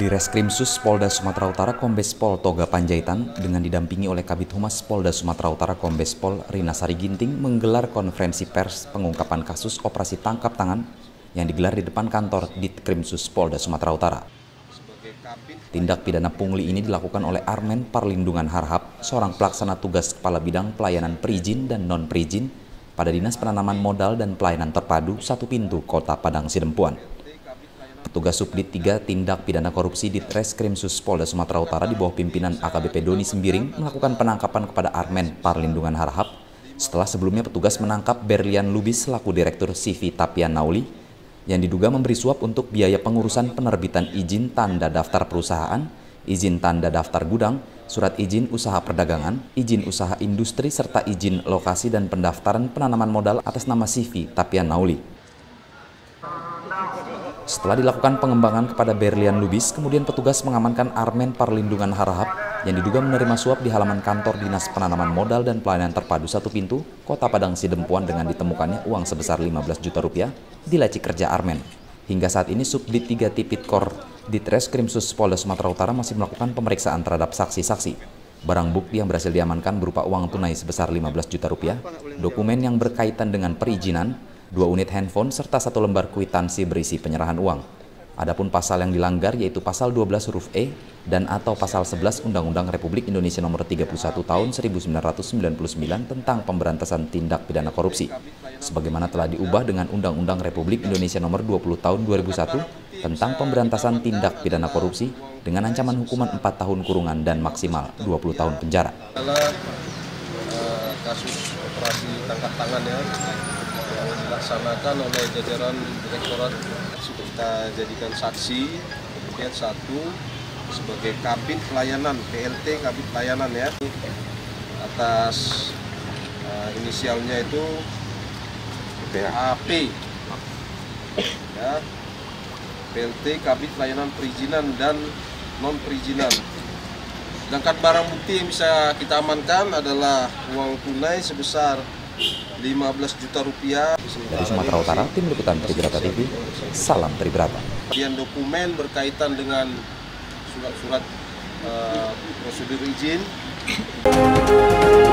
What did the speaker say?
Di Reskrimsus Polda Sumatera Utara Kombes Pol Toga Panjaitan dengan didampingi oleh Kabid Humas Polda Sumatera Utara Kombes Pol Rina Sari Ginting menggelar konferensi pers pengungkapan kasus operasi tangkap tangan yang digelar di depan kantor Ditkrimsus Polda Sumatera Utara. Tindak pidana pungli ini dilakukan oleh Armen Parlindungan Harhap, seorang pelaksana tugas Kepala Bidang Pelayanan Perizin dan Non-Perizin pada Dinas Penanaman Modal dan Pelayanan Terpadu Satu Pintu Kota Padang Sidempuan. Petugas Subdit 3 Tindak Pidana Korupsi di Reskrimsus Polda Sumatera Utara di bawah pimpinan AKBP Doni Sembiring melakukan penangkapan kepada Armen Parlindungan Harhap setelah sebelumnya petugas menangkap Berlian Lubis selaku Direktur CV Tapian Nauli yang diduga memberi suap untuk biaya pengurusan penerbitan izin tanda daftar perusahaan, izin tanda daftar gudang, surat izin usaha perdagangan, izin usaha industri, serta izin lokasi dan pendaftaran penanaman modal atas nama CV Tapian Nauli. Setelah dilakukan pengembangan kepada Berlian Lubis, kemudian petugas mengamankan Armen Parlindungan Harhap yang diduga menerima suap di halaman kantor Dinas Penanaman Modal dan Pelayanan Terpadu Satu Pintu, Kota Padang Sidempuan dengan ditemukannya uang sebesar 15 juta rupiah di laci kerja Armen. Hingga saat ini Subdit 3 Tipikor Ditreskrimsus Polda Sumatera Utara masih melakukan pemeriksaan terhadap saksi-saksi. Barang bukti yang berhasil diamankan berupa uang tunai sebesar 15 juta rupiah, dokumen yang berkaitan dengan perizinan, 2 unit handphone, serta 1 lembar kwitansi berisi penyerahan uang. Adapun pasal yang dilanggar yaitu pasal 12 huruf E dan atau pasal 11 Undang-Undang Republik Indonesia Nomor 31 Tahun 1999 tentang pemberantasan tindak pidana korupsi, sebagaimana telah diubah dengan Undang-Undang Republik Indonesia Nomor 20 Tahun 2001 tentang pemberantasan tindak pidana korupsi dengan ancaman hukuman 4 tahun kurungan dan maksimal 20 tahun penjara. Kasus operasi tangkap tangan yang dilaksanakan oleh jajaran Direktorat, kita jadikan saksi, kemudian satu sebagai Kabid Pelayanan, PLT Kabid Pelayanan ya, atas inisialnya itu AP ya, PLT Kabid Pelayanan Perizinan dan Non-Perizinan. Sedangkan barang bukti yang bisa kita amankan adalah uang tunai sebesar 15 juta rupiah. Dari Sumatera Utara, Tim Liputan Tribrata TV, salam Tribrata. Kemudian dokumen berkaitan dengan surat-surat prosedur izin.